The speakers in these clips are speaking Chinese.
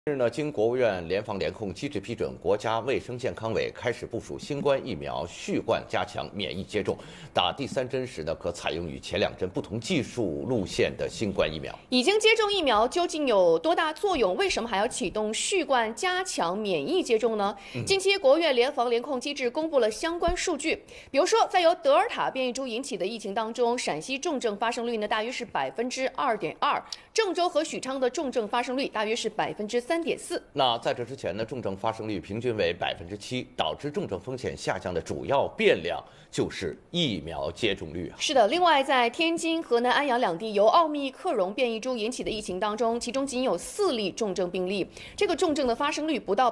近日呢，经国务院联防联控机制批准，国家卫生健康委开始部署新冠疫苗续贯加强免疫接种。打第3针时呢，可采用与前2针不同技术路线的新冠疫苗。 已经接种疫苗究竟有多大作用？为什么还要启动续贯加强免疫接种呢？近期，国务院联防联控机制公布了相关数据，比如说，在由德尔塔变异株引起的疫情当中，陕西重症发生率呢大约是2.2%，郑州和许昌的重症发生率大约是3.4%。 那在这之前呢，重症发生率平均为7%，导致重症风险下降的主要变量就是疫苗接种率啊。 是的，另外在天津、河南安阳两地由奥密克戎变异株引起的疫情当中，其中仅有4例重症病例，这个重症的发生率不到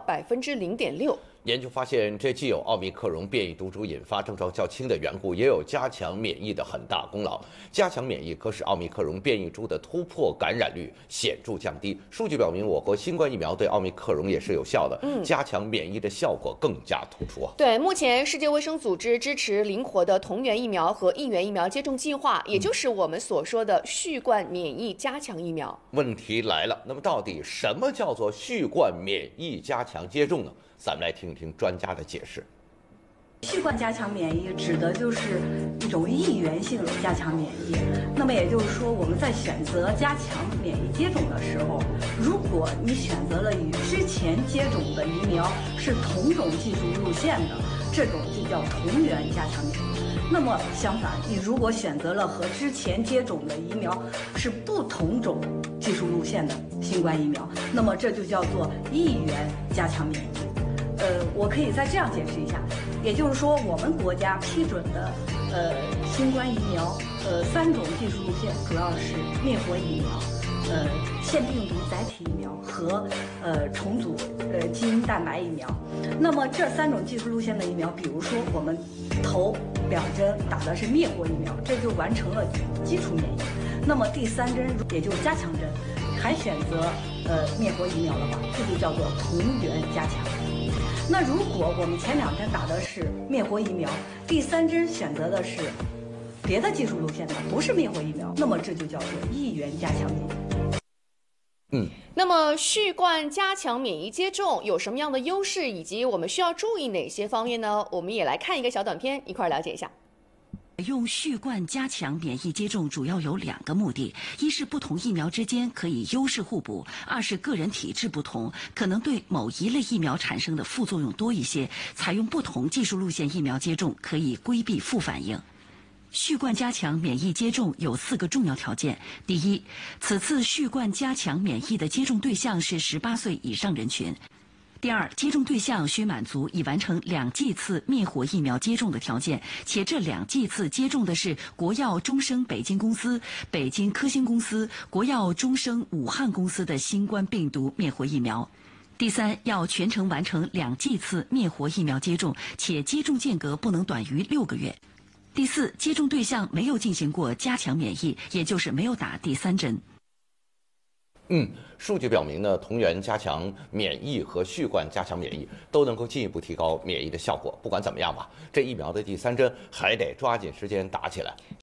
0.6%。 研究发现，这既有奥密克戎变异毒株引发症状较轻的缘故，也有加强免疫的很大功劳。加强免疫可使奥密克戎变异株的突破感染率显著降低。数据表明，我国新冠疫苗对奥密克戎也是有效的，加强免疫的效果更加突出啊。 对，目前世界卫生组织支持灵活的同源疫苗和异源疫苗接种计划，也就是我们所说的续贯免疫加强疫苗。 问题来了，那么到底什么叫做续贯免疫加强接种呢？咱们来听一听专家的解释。 续贯加强免疫指的就是一种异源性加强免疫。那么也就是说，我们在选择加强免疫接种的时候，如果你选择了与之前接种的疫苗是同种技术路线的，这种就叫同源加强免疫。那么相反，你如果选择了和之前接种的疫苗是不同种技术路线的新冠疫苗，那么这就叫做异源加强免疫。我可以再这样解释一下，也就是说，我们国家批准的新冠疫苗3种技术路线，主要是灭活疫苗、腺病毒载体疫苗和重组基因蛋白疫苗。那么这3种技术路线的疫苗，比如说我们头2针打的是灭活疫苗，这就完成了基础免疫。那么第3针也就是加强针，还选择灭活疫苗的话，这就叫做同源加强。那如果我们前2针打的是灭活疫苗，第3针选择的是别的技术路线的，不是灭活疫苗，那么这就叫做异源加强免疫。 那么续贯加强免疫接种有什么样的优势，以及我们需要注意哪些方面呢？我们也来看一个小短片，一块儿了解一下。 用续贯加强免疫接种主要有2个目的：一是不同疫苗之间可以优势互补；二是个人体质不同，可能对某一类疫苗产生的副作用多一些，采用不同技术路线疫苗接种可以规避副反应。续贯加强免疫接种有4个重要条件：第一，此次续贯加强免疫的接种对象是18岁以上人群。第二，接种对象需满足已完成2剂次灭活疫苗接种的条件，且这2剂次接种的是国药中生北京公司、北京科兴公司、国药中生武汉公司的新冠病毒灭活疫苗。第三，要全程完成2剂次灭活疫苗接种，且接种间隔不能短于6个月。第四，接种对象没有进行过加强免疫，也就是没有打第3针。 数据表明呢，同源加强免疫和续贯加强免疫都能够进一步提高免疫的效果。不管怎么样吧，这疫苗的第3针还得抓紧时间打起来。